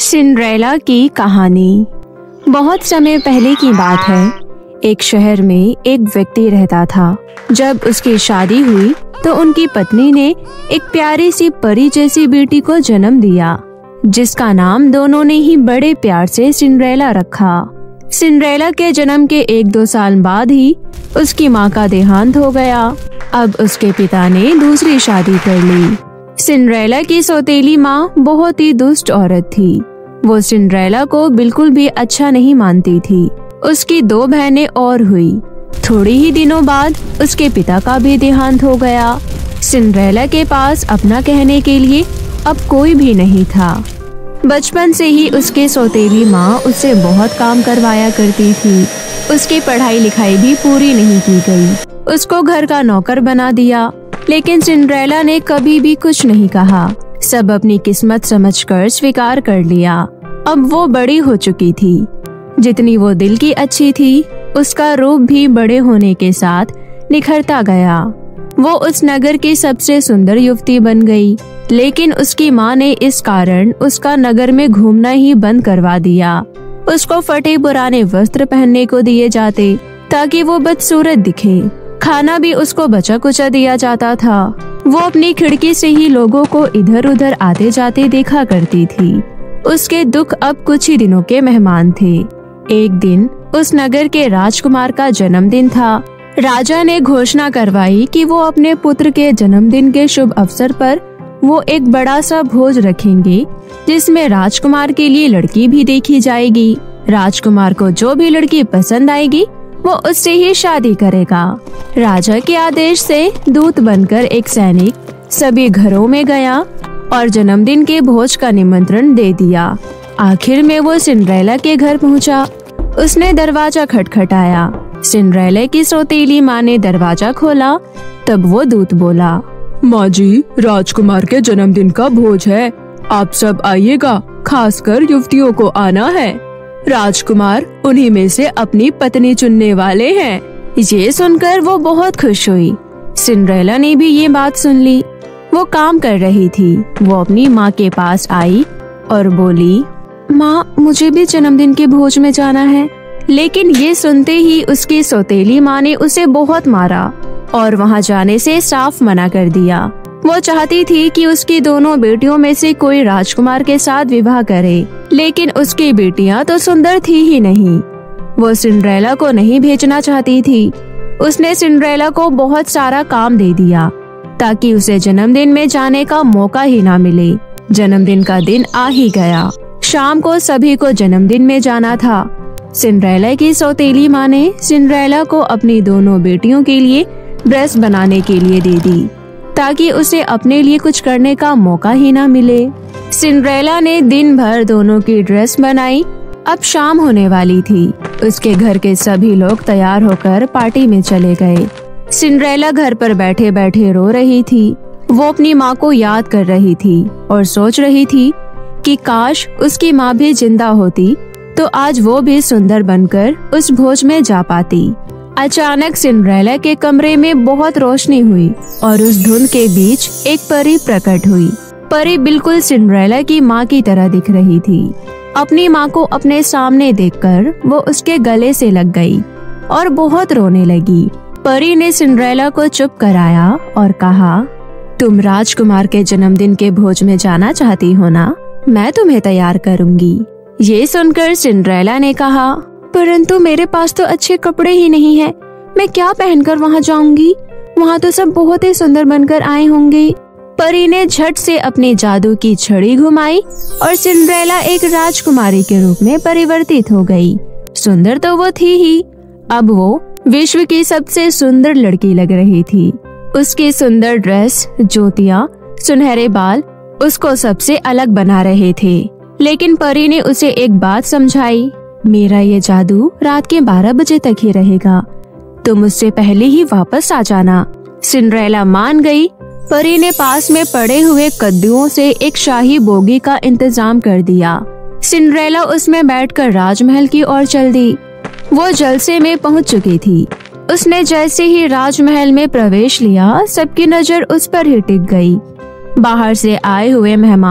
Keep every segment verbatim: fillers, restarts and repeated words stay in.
Cinderella की कहानी। बहुत समय पहले की बात है। एक शहर में एक व्यक्ति रहता था। जब उसकी शादी हुई तो उनकी पत्नी ने एक प्यारी सी परी जैसी बेटी को जन्म दिया, जिसका नाम दोनों ने ही बड़े प्यार से सिंड्रेला रखा। सिंड्रेला के जन्म के एक दो साल बाद ही उसकी माँ का देहांत हो गया। अब उसके पिता ने दूसरी शादी कर ली। सिंड्रेला की सौतेली माँ बहुत ही दुष्ट औरत थी। वो सिंड्रेला को बिल्कुल भी अच्छा नहीं मानती थी। उसकी दो बहनें और हुई। थोड़ी ही दिनों बाद उसके पिता का भी देहांत हो गया। सिंड्रेला के पास अपना कहने के लिए अब कोई भी नहीं था। बचपन से ही उसके सौतेली माँ उससे बहुत काम करवाया करती थी। उसकी पढ़ाई लिखाई भी पूरी नहीं की गई। उसको घर का नौकर बना दिया, लेकिन सिंड्रेला ने कभी भी कुछ नहीं कहा। सब अपनी किस्मत समझकर स्वीकार कर लिया। अब वो बड़ी हो चुकी थी। जितनी वो दिल की अच्छी थी, उसका रूप भी बड़े होने के साथ निखरता गया। वो उस नगर की सबसे सुंदर युवती बन गई, लेकिन उसकी माँ ने इस कारण उसका नगर में घूमना ही बंद करवा दिया। उसको फटे पुराने वस्त्र पहनने को दिए जाते ताकि वो बदसूरत दिखे। खाना भी उसको बचा कुचा दिया जाता था। वो अपनी खिड़की से ही लोगों को इधर उधर आते जाते देखा करती थी। उसके दुख अब कुछ ही दिनों के मेहमान थे। एक दिन उस नगर के राजकुमार का जन्मदिन था। राजा ने घोषणा करवाई कि वो अपने पुत्र के जन्मदिन के शुभ अवसर पर वो एक बड़ा सा भोज रखेंगे, जिसमें राजकुमार के लिए लड़की भी देखी जाएगी। राजकुमार को जो भी लड़की पसंद आएगी वो उससे ही शादी करेगा। राजा के आदेश से दूत बनकर एक सैनिक सभी घरों में गया और जन्मदिन के भोज का निमंत्रण दे दिया। आखिर में वो सिंड्रेला के घर पहुंचा। उसने दरवाजा खटखटाया। सिंड्रेला की सौतेली माँ ने दरवाजा खोला। तब वो दूत बोला, माँ जी, राजकुमार के जन्मदिन का भोज है, आप सब आइएगा, खासकर युवतियों को आना है। राजकुमार उन्हीं में से अपनी पत्नी चुनने वाले हैं। ये सुनकर वो बहुत खुश हुई। सिंड्रेला ने भी ये बात सुन ली। वो काम कर रही थी। वो अपनी माँ के पास आई और बोली, माँ, मुझे भी जन्मदिन के भोज में जाना है। लेकिन ये सुनते ही उसकी सौतेली माँ ने उसे बहुत मारा और वहाँ जाने से साफ मना कर दिया। वो चाहती थी कि उसकी दोनों बेटियों में से कोई राजकुमार के साथ विवाह करे, लेकिन उसकी बेटियां तो सुंदर थी ही नहीं। वो सिंड्रेला को नहीं भेजना चाहती थी। उसने सिंड्रेला को बहुत सारा काम दे दिया ताकि उसे जन्मदिन में जाने का मौका ही ना मिले। जन्मदिन का दिन आ ही गया। शाम को सभी को जन्मदिन में जाना था। सिंड्रेला की सौतेली माँ ने सिंड्रेला को अपनी दोनों बेटियों के लिए ड्रेस बनाने के लिए दे दी ताकि उसे अपने लिए कुछ करने का मौका ही ना मिले। सिंड्रेला ने दिन भर दोनों की ड्रेस बनाई। अब शाम होने वाली थी। उसके घर के सभी लोग तैयार होकर पार्टी में चले गए। सिंड्रेला घर पर बैठे बैठे रो रही थी। वो अपनी माँ को याद कर रही थी और सोच रही थी कि काश उसकी माँ भी जिंदा होती तो आज वो भी सुंदर बनकर उस भोज में जा पाती। अचानक सिंड्रेला के कमरे में बहुत रोशनी हुई और उस धुंध के बीच एक परी प्रकट हुई। परी बिल्कुल सिंड्रेला की माँ की तरह दिख रही थी। अपनी माँ को अपने सामने देखकर वो उसके गले से लग गई और बहुत रोने लगी। परी ने सिंड्रेला को चुप कराया और कहा, तुम राजकुमार के जन्मदिन के भोज में जाना चाहती हो ना? मैं तुम्हें तैयार करूँगी। ये सुनकर सिंड्रेला ने कहा, परंतु मेरे पास तो अच्छे कपड़े ही नहीं हैं। मैं क्या पहनकर वहाँ जाऊंगी? वहाँ तो सब बहुत ही सुंदर बनकर आए होंगे। परी ने झट से अपनी जादू की छड़ी घुमाई और सिंड्रेला एक राजकुमारी के रूप में परिवर्तित हो गई। सुंदर तो वो थी ही, अब वो विश्व की सबसे सुंदर लड़की लग रही थी। उसकी सुंदर ड्रेस, ज्योतियाँ, सुनहरे बाल उसको सबसे अलग बना रहे थे। लेकिन परी ने उसे एक बात समझाई, मेरा ये जादू रात के बारह बजे तक ही रहेगा। तुम उससे पहले ही वापस आ जाना। सिंड्रेला मान गई। परी ने पास में पड़े हुए कद्दुओं से एक शाही बोगी का इंतजाम कर दिया। सिंड्रेला उसमें बैठकर राजमहल की ओर चल दी। वो जलसे में पहुंच चुकी थी। उसने जैसे ही राजमहल में प्रवेश लिया, सबकी नजर उस पर ही टिक गई। बाहर से आए हुए मेहमान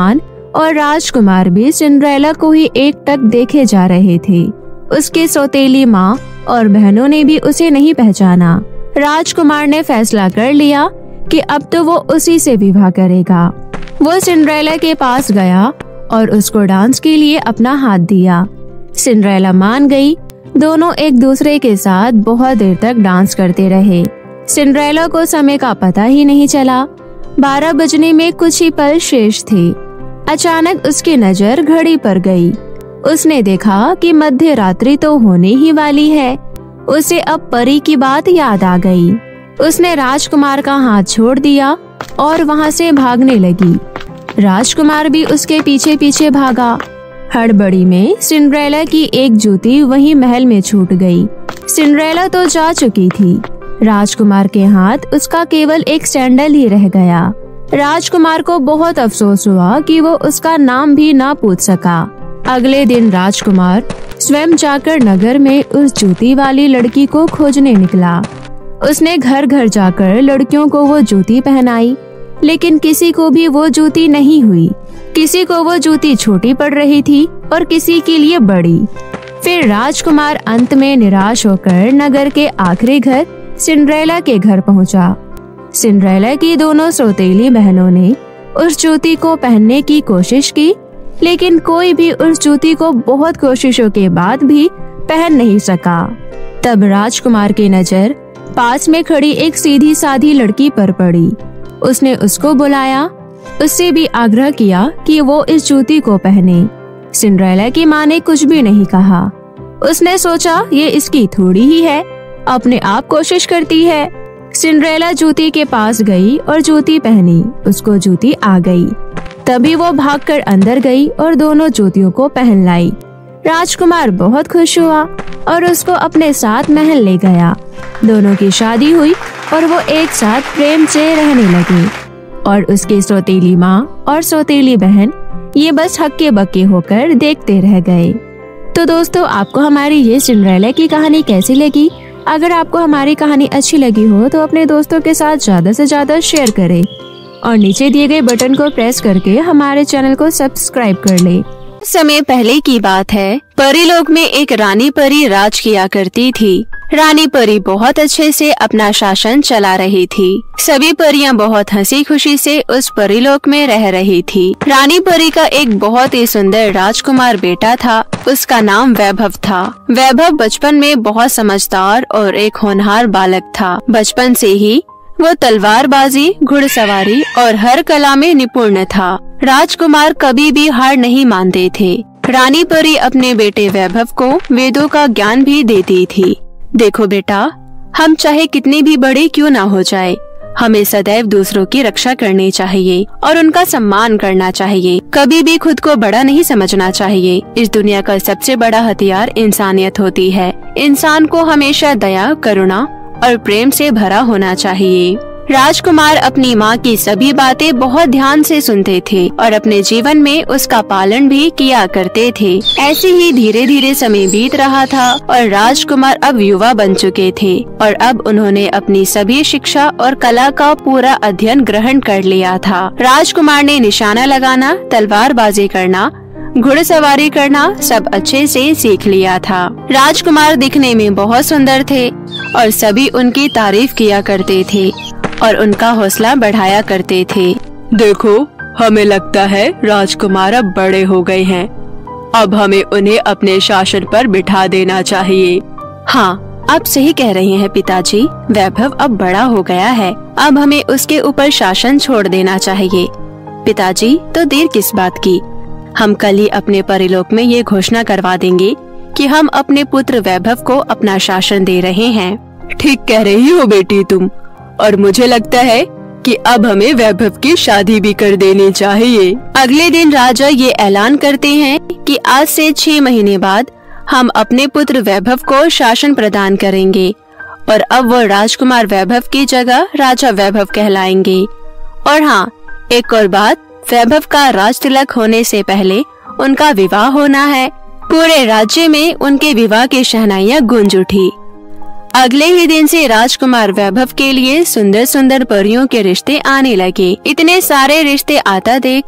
और राजकुमार भी सिंड्रेला को ही एकटक देखे जा रहे थे। उसकी सौतेली माँ और बहनों ने भी उसे नहीं पहचाना। राजकुमार ने फैसला कर लिया कि अब तो वो उसी से विवाह करेगा। वो सिंड्रेला के पास गया और उसको डांस के लिए अपना हाथ दिया। सिंड्रेला मान गई। दोनों एक दूसरे के साथ बहुत देर तक डांस करते रहे। सिंड्रेला को समय का पता ही नहीं चला। बारह बजने में कुछ ही पल शेष थे। अचानक उसकी नजर घड़ी पर गई। उसने देखा कि मध्य रात्रि तो होने ही वाली है। उसे अब परी की बात याद आ गई। उसने राजकुमार का हाथ छोड़ दिया और वहाँ से भागने लगी। राजकुमार भी उसके पीछे पीछे भागा। हड़बड़ी में सिंड्रेला की एक जूती वहीं महल में छूट गई। सिंड्रेला तो जा चुकी थी। राजकुमार के हाथ उसका केवल एक सैंडल ही रह गया। राजकुमार को बहुत अफसोस हुआ कि वो उसका नाम भी ना पूछ सका। अगले दिन राजकुमार स्वयं जाकर नगर में उस जूती वाली लड़की को खोजने निकला। उसने घर घर जाकर लड़कियों को वो जूती पहनाई, लेकिन किसी को भी वो जूती नहीं हुई। किसी को वो जूती छोटी पड़ रही थी और किसी के लिए बड़ी। फिर राजकुमार अंत में निराश होकर नगर के आखिरी घर सिंड्रेला के घर पहुंचा। सिंड्रेला की दोनों सौतेली बहनों ने उस जूती को पहनने की कोशिश की, लेकिन कोई भी उस जूती को बहुत कोशिशों के बाद भी पहन नहीं सका। तब राजकुमार की नजर पास में खड़ी एक सीधी साधी लड़की पर पड़ी। उसने उसको बुलाया। उससे भी आग्रह किया कि वो इस जूती को पहने। सिंड्रेला की माँ ने कुछ भी नहीं कहा। उसने सोचा ये इसकी थोड़ी ही है, अपने आप कोशिश करती है। सिंड्रेला जूती के पास गई और जूती पहनी। उसको जूती आ गई। तभी वो भागकर अंदर गई और दोनों जूतियों को पहन लाई। राजकुमार बहुत खुश हुआ और उसको अपने साथ महल ले गया। दोनों की शादी हुई और वो एक साथ प्रेम से रहने लगे। और उसकी सौतेली माँ और सौतेली बहन ये बस हक्के बक्के होकर देखते रह गए। तो दोस्तों, आपको हमारी ये सिंड्रेला की कहानी कैसी लगी? अगर आपको हमारी कहानी अच्छी लगी हो तो अपने दोस्तों के साथ ज्यादा से ज्यादा शेयर करें और नीचे दिए गए बटन को प्रेस करके हमारे चैनल को सब्सक्राइब कर ले। समय पहले की बात है। परीलोक में एक रानी परी राज किया करती थी। रानी परी बहुत अच्छे से अपना शासन चला रही थी। सभी परियां बहुत हंसी खुशी से उस परीलोक में रह रही थी। रानी परी का एक बहुत ही सुंदर राजकुमार बेटा था। उसका नाम वैभव था। वैभव बचपन में बहुत समझदार और एक होनहार बालक था। बचपन से ही वो तलवारबाजी, घुड़सवारी और हर कला में निपुण था। राजकुमार कभी भी हार नहीं मानते थे। रानी परी अपने बेटे वैभव को वेदों का ज्ञान भी देती थी। देखो बेटा, हम चाहे कितने भी बड़े क्यों ना हो जाए, हमें सदैव दूसरों की रक्षा करनी चाहिए और उनका सम्मान करना चाहिए। कभी भी खुद को बड़ा नहीं समझना चाहिए। इस दुनिया का सबसे बड़ा हथियार इंसानियत होती है। इंसान को हमेशा दया, करुणा और प्रेम से भरा होना चाहिए। राजकुमार अपनी माँ की सभी बातें बहुत ध्यान से सुनते थे और अपने जीवन में उसका पालन भी किया करते थे। ऐसे ही धीरे धीरे समय बीत रहा था और राजकुमार अब युवा बन चुके थे और अब उन्होंने अपनी सभी शिक्षा और कला का पूरा अध्ययन ग्रहण कर लिया था। राजकुमार ने निशाना लगाना, तलवारबाजी करना, घुड़सवारी करना सब अच्छे से सीख लिया था। राजकुमार दिखने में बहुत सुंदर थे और सभी उनकी तारीफ किया करते थे और उनका हौसला बढ़ाया करते थे। देखो, हमें लगता है राजकुमार अब बड़े हो गए हैं। अब हमें उन्हें अपने शासन पर बिठा देना चाहिए। हाँ, आप सही कह रहे हैं पिताजी। वैभव अब बड़ा हो गया है। अब हमें उसके ऊपर शासन छोड़ देना चाहिए। पिताजी, तो देर किस बात की? हम कल ही अपने परिलोक में ये घोषणा करवा देंगे कि हम अपने पुत्र वैभव को अपना शासन दे रहे हैं। ठीक कह रही हो बेटी तुम। और मुझे लगता है कि अब हमें वैभव की शादी भी कर देनी चाहिए। अगले दिन राजा ये ऐलान करते हैं कि आज से छह महीने बाद हम अपने पुत्र वैभव को शासन प्रदान करेंगे और अब वो राजकुमार वैभव की जगह राजा वैभव कहलाएंगे। और हाँ, एक और बात, वैभव का राज तिलक होने से पहले उनका विवाह होना है। पूरे राज्य में उनके विवाह की शहनाइयाँ गूंज उठी। अगले ही दिन से राजकुमार वैभव के लिए सुंदर सुंदर परियों के रिश्ते आने लगे। इतने सारे रिश्ते आता देख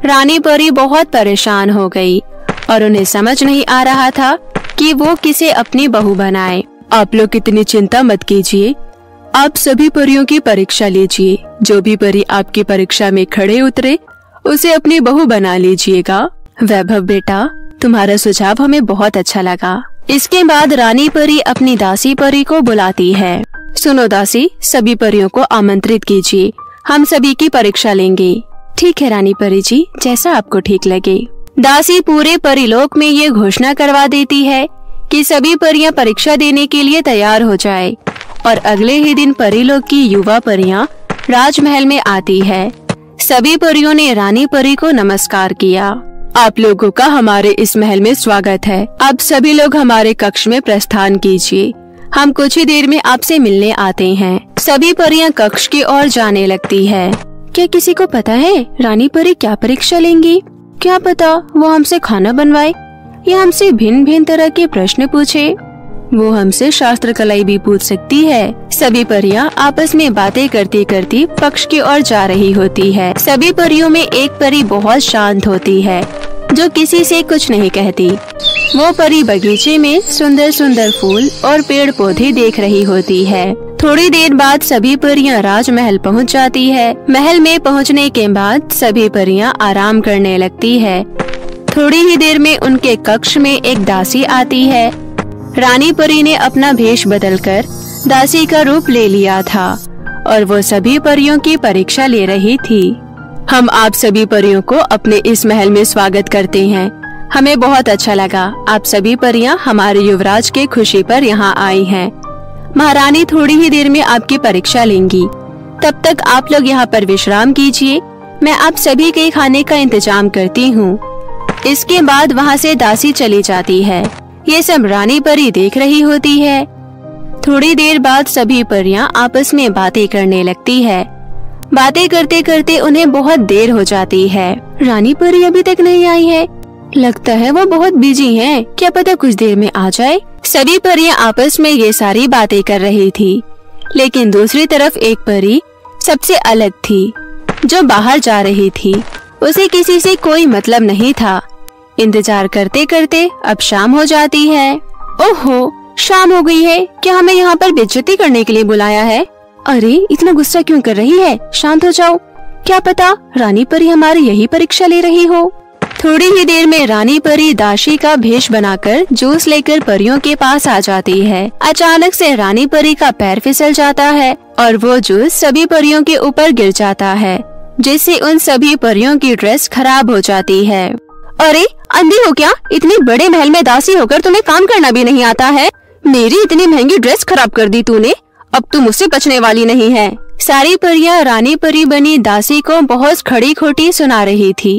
रानी परी बहुत परेशान हो गई और उन्हें समझ नहीं आ रहा था कि वो किसे अपनी बहू बनाए। आप लोग इतनी चिंता मत कीजिए, आप सभी परियों की परीक्षा लीजिए। जो भी परी आपकी परीक्षा में खड़े उतरे उसे अपनी बहू बना लीजिएगा। वैभव बेटा, तुम्हारा सुझाव हमें बहुत अच्छा लगा। इसके बाद रानी परी अपनी दासी परी को बुलाती है। सुनो दासी, सभी परियों को आमंत्रित कीजिए, हम सभी की परीक्षा लेंगे। ठीक है रानी परी जी, जैसा आपको ठीक लगे। दासी पूरे परिलोक में ये घोषणा करवा देती है कि सभी परियां परीक्षा देने के लिए तैयार हो जाए और अगले ही दिन परिलोक की युवा परियां राजमहल में आती है। सभी परियों ने रानी परी को नमस्कार किया। आप लोगों का हमारे इस महल में स्वागत है। आप सभी लोग हमारे कक्ष में प्रस्थान कीजिए, हम कुछ ही देर में आपसे मिलने आते हैं। सभी परियां कक्ष की ओर जाने लगती है। क्या किसी को पता है रानी परी क्या परीक्षा लेंगी? क्या पता वो हमसे खाना बनवाए या हमसे भिन्न भिन्न तरह के प्रश्न पूछे। वो हमसे शास्त्र कलाई भी पूछ सकती है। सभी परियां आपस में बातें करती करती कक्ष की ओर जा रही होती है। सभी परियों में एक परी बहुत शांत होती है जो किसी से कुछ नहीं कहती। वो परी बगीचे में सुंदर सुंदर फूल और पेड़ पौधे देख रही होती है। थोड़ी देर बाद सभी परियां राजमहल पहुंच जाती है। महल में पहुंचने के बाद सभी परियां आराम करने लगती है। थोड़ी ही देर में उनके कक्ष में एक दासी आती है। रानी परी ने अपना भेष बदलकर दासी का रूप ले लिया था और वो सभी परियों की परीक्षा ले रही थी। हम आप सभी परियों को अपने इस महल में स्वागत करते हैं। हमें बहुत अच्छा लगा आप सभी परियां हमारे युवराज के खुशी पर यहाँ आई हैं। महारानी थोड़ी ही देर में आपकी परीक्षा लेंगी, तब तक आप लोग यहाँ पर विश्राम कीजिए। मैं आप सभी के खाने का इंतजाम करती हूँ। इसके बाद वहाँ से दासी चली जाती है। ये सब रानी परी देख रही होती है। थोड़ी देर बाद सभी परियां आपस में बातें करने लगती है। बातें करते करते उन्हें बहुत देर हो जाती है। रानी परी अभी तक नहीं आई है, लगता है वो बहुत बिजी है, क्या पता कुछ देर में आ जाए। सभी परियां आपस में ये सारी बातें कर रही थी, लेकिन दूसरी तरफ एक परी सबसे अलग थी जो बाहर जा रही थी। उसे किसी से कोई मतलब नहीं था। इंतजार करते करते अब शाम हो जाती है। ओहो, शाम हो गई है, क्या हमें यहाँ पर बेइज्जती करने के लिए बुलाया है? अरे इतना गुस्सा क्यों कर रही है? शांत हो जाओ, क्या पता रानी परी हमारी यही परीक्षा ले रही हो। थोड़ी ही देर में रानी परी दासी का भेष बनाकर जूस लेकर परियों के पास आ जाती है। अचानक से रानी परी का पैर फिसल जाता है और वो जूस सभी परियों के ऊपर गिर जाता है, जिससे उन सभी परियों की ड्रेस खराब हो जाती है। अरे अंधी हो क्या? इतने बड़े महल में दासी होकर तुम्हें काम करना भी नहीं आता है? मेरी इतनी महंगी ड्रेस खराब कर दी तूने, अब तू मुझसे बचने वाली नहीं है। सारी परियां रानी परी बनी दासी को बहुत खड़ी खोटी सुना रही थी।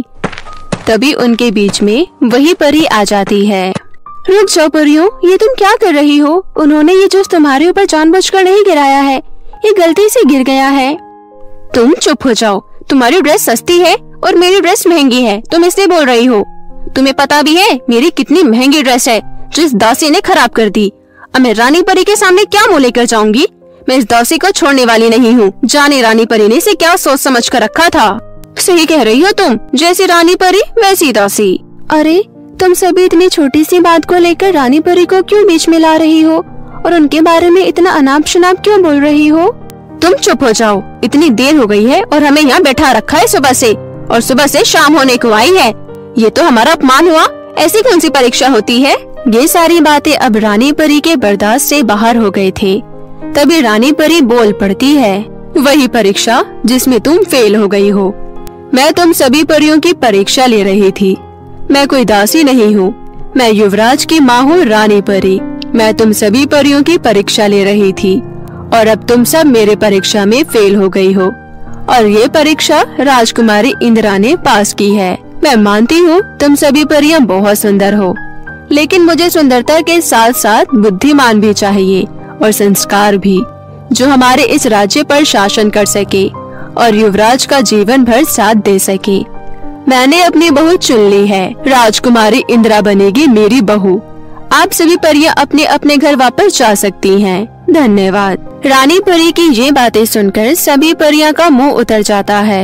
तभी उनके बीच में वही परी आ जाती है। रुक जाओ परियों, ये तुम क्या कर रही हो? उन्होंने ये जूस तुम्हारे ऊपर जानबूझकर नहीं गिराया है, ये गलती से गिर गया है। तुम चुप हो जाओ, तुम्हारी ड्रेस सस्ती है और मेरी ड्रेस महंगी है, तुम इसलिए बोल रही हो। तुम्हें पता भी है मेरी कितनी महंगी ड्रेस है जो इस दासी ने खराब कर दी। अब मैं रानी परी के सामने क्या मुँह लेकर जाऊंगी? मैं इस दासी को छोड़ने वाली नहीं हूँ। जाने रानी परी ने इसे क्या सोच समझ कर रखा था। सही कह रही हो तुम, जैसी रानी परी वैसी दासी। अरे तुम सभी इतनी छोटी सी बात को लेकर रानी परी को क्यों बीच में ला रही हो और उनके बारे में इतना अनाप शनाप क्यों बोल रही हो? तुम चुप हो जाओ, इतनी देर हो गई है और हमें यहाँ बैठा रखा है सुबह से, और सुबह से शाम होने को आई है। ये तो हमारा अपमान हुआ, ऐसी कौन सी परीक्षा होती है? ये सारी बातें अब रानी परी के बर्दाश्त से बाहर हो गए थे। तभी रानी परी बोल पड़ती है, वही परीक्षा जिसमें तुम फेल हो गई हो। मैं तुम सभी परियों की परीक्षा ले रही थी। मैं कोई दासी नहीं हूँ, मैं युवराज की माँ हूँ रानी परी। मैं तुम सभी परियों की परीक्षा ले रही थी और अब तुम सब मेरे परीक्षा में फेल हो गई हो, और ये परीक्षा राजकुमारी इंदिरा ने पास की है। मैं मानती हूँ तुम सभी परियां बहुत सुंदर हो, लेकिन मुझे सुंदरता के साथ साथ बुद्धिमान भी चाहिए और संस्कार भी, जो हमारे इस राज्य पर शासन कर सके और युवराज का जीवन भर साथ दे सके। मैंने अपनी बहू चुन ली है, राजकुमारी इंदिरा बनेगी मेरी बहू। आप सभी परियां अपने अपने घर वापस जा सकती हैं। धन्यवाद। रानी परी की ये बातें सुनकर सभी परियां का मुंह उतर जाता है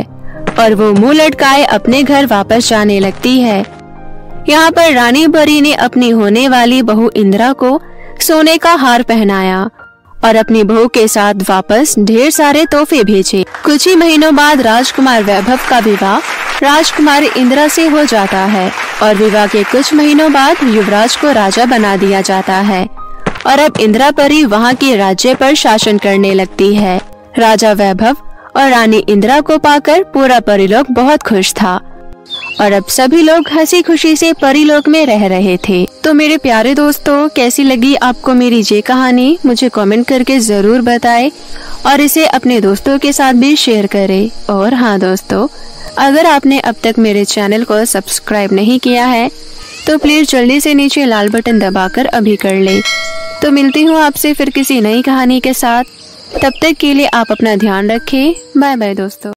और वो मुंह लटकाए अपने घर वापस जाने लगती है। यहाँ पर रानी परी ने अपनी होने वाली बहू इंदिरा को सोने का हार पहनाया और अपनी बहू के साथ वापस ढेर सारे तोहफे भेजे। कुछ ही महीनों बाद राजकुमार वैभव का विवाह राजकुमारी इंदिरा से हो जाता है और विवाह के कुछ महीनों बाद युवराज को राजा बना दिया जाता है और अब इंदिरा परी वहाँ के राज्य पर शासन करने लगती है। राजा वैभव और रानी इंदिरा को पाकर पूरा परीलोक बहुत खुश था और अब सभी लोग हंसी खुशी से परीलोक में रह रहे थे। तो मेरे प्यारे दोस्तों, कैसी लगी आपको मेरी ये कहानी? मुझे कमेंट करके जरूर बताएं और इसे अपने दोस्तों के साथ भी शेयर करें। और हाँ दोस्तों, अगर आपने अब तक मेरे चैनल को सब्सक्राइब नहीं किया है तो प्लीज जल्दी से नीचे लाल बटन दबाकर अभी कर ले। तो मिलती हूँ आपसे फिर किसी नई कहानी के साथ। तब तक के लिए आप अपना ध्यान रखें। बाय बाय दोस्तों।